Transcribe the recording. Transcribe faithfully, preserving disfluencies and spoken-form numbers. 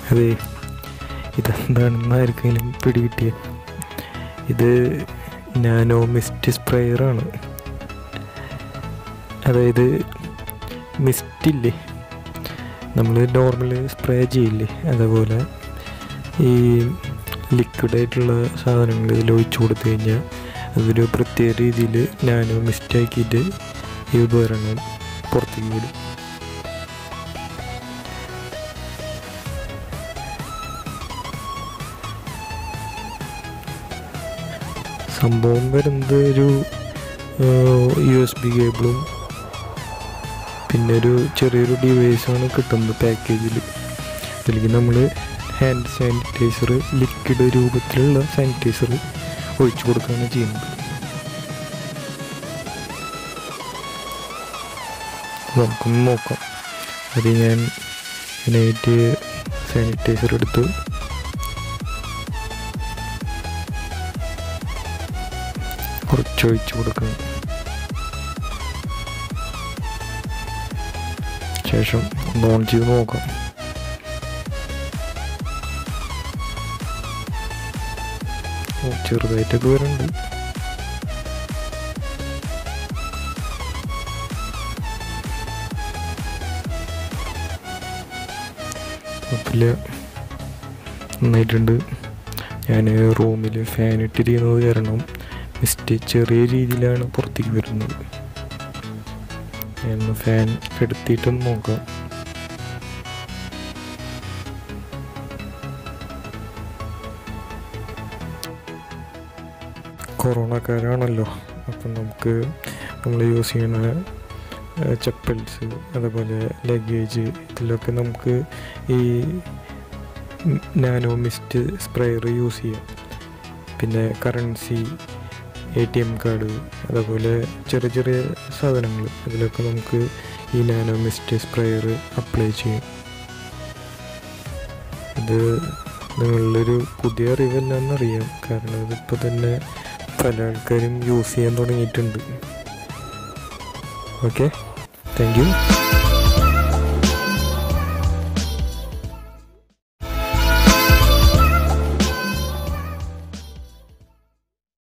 അതെ, ഇതെന്താണെന്നായിരിക്കും പിടികിട്ടിയ. ഇത് nano mist സ്പ്രേയറാണ്. അതായത് മിസ്റ്റില്ലേ, നമ്മൾ നോർമൽ സ്പ്രേ ചെയ്യില്ലേ, അതേപോലെ ഈ ലിക്വിഡായിട്ടുള്ള സാധനങ്ങൾ ഇതിൽ ഒഴിച്ചു കൊടുത്തു കഴിഞ്ഞാൽ അതൊരു പ്രത്യേക രീതിയിൽ നാനോ മിസ്റ്റാക്കിയിട്ട് ഈ ഉപകരണം പുറത്തേക്ക് വിടും. സംഭവം വരുന്നത് ഒരു യു എസ് ബി കേബിളും പിന്നെ ഒരു ചെറിയൊരു ഡിവൈസാണ് കിട്ടുന്നത് പാക്കേജിൽ. ഇതിലേക്ക് നമ്മൾ ഹാൻഡ് സാനിറ്റൈസർ, ലിക്വിഡ് രൂപത്തിലുള്ള സാനിറ്റൈസർ ഒഴിച്ചു കൊടുക്കുകയാണ് ചെയ്യുന്നത്. നമുക്കൊന്ന് നോക്കാം. അത് ഞാൻ ഇതിനായിട്ട് സാനിറ്റൈസർ എടുത്ത് കുറച്ചൊഴിച്ചു കൊടുക്കണം. ശേഷം ഒന്ന് ഓൺ ചെയ്ത് നോക്കാം. ചെറുതായിട്ടൊക്കെ വരുന്നുണ്ട്. കുഴപ്പമില്ല, നന്നായിട്ടുണ്ട്. ഞാൻ റൂമിൽ ഫാൻ ഇട്ടിരിക്കുന്നത് കാരണം മിസ്റ്റ് ചെറിയ രീതിയിലാണ് പുറത്തേക്ക് വരുന്നത്. ഞാൻ ഫാൻ കെടുത്തിയിട്ടൊന്ന് നോക്കാം. കൊറോണക്കാരാണല്ലോ, അപ്പം നമുക്ക് നമ്മൾ യൂസ് ചെയ്യുന്ന ചപ്പൽസ്, അതേപോലെ ലഗേജ്, ഇതിലൊക്കെ നമുക്ക് ഈ നാനോ മിസ്റ്റ് സ്പ്രേയർ യൂസ് ചെയ്യാം. പിന്നെ currency, A T M card, അതേപോലെ ചെറിയ ചെറിയ സാധനങ്ങൾ, അതിലൊക്കെ നമുക്ക് ഈ നാനോ മിസ്റ്റ് സ്പ്രേയർ അപ്ലൈ ചെയ്യും. ഇത് നിങ്ങളിലൊരു പുതിയ അറിവല്ലെന്നറിയാം, കാരണം ഇതിപ്പോൾ തന്നെ പല ആൾക്കാരും യൂസ് ചെയ്യാൻ തുടങ്ങിയിട്ടുണ്ട്. Okay, thank U.